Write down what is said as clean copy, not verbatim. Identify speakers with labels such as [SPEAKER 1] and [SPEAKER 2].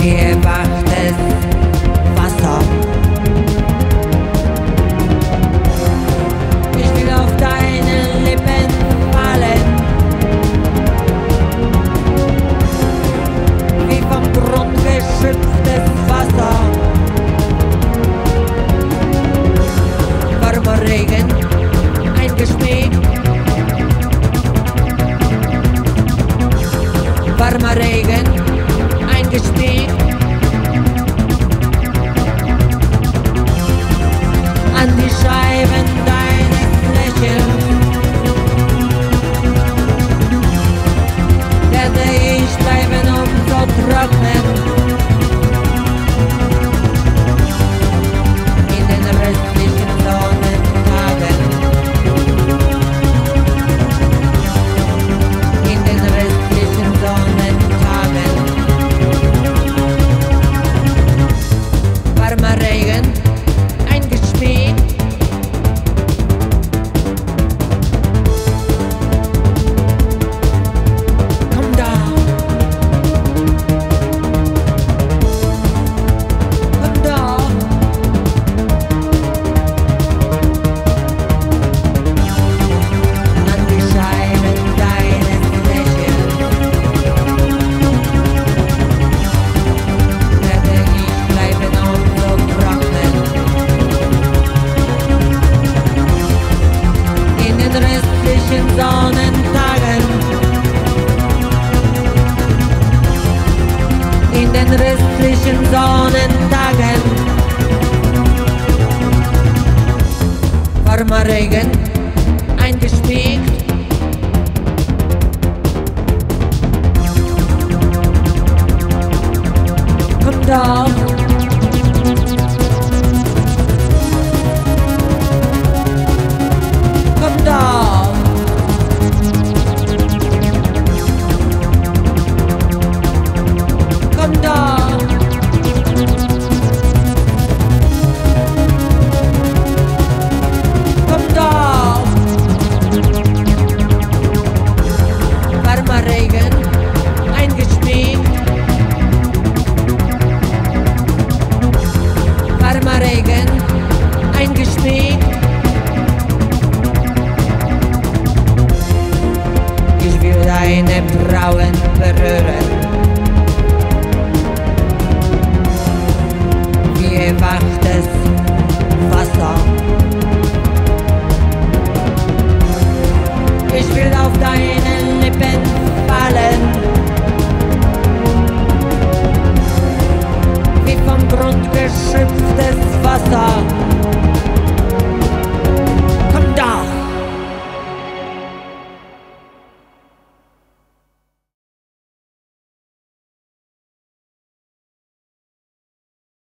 [SPEAKER 1] wie erwachtes Wasser. Ich will auf deine Lippen fallen, wie vom Grund geschöpftes Wasser. Warmer Regen, eingeschmiegt. Warmer Regen, eingeschmiegt. An die Scheiben deines Lächelns werde ich bleiben und so trocknen in den restlichen Sonnentagen. In den restlichen Sonnentagen. Warmer Regen, eingeschmiegt. Komm doch. Komm doch. An die Scheiben deines Lächelns werde ich bleiben und so trocknen in den restlichen Sonnentagen. In den restlichen Sonnentagen. Warmer Regen, eingeschmiegt. Komm doch. Komm doch. Komm doch. Komm doch. Warmer Regen, eingeschmiegt. Warmer Regen, eingeschmiegt. Ich will deine Brauen berühren, wie erwachtes Wasser. Ich will auf deine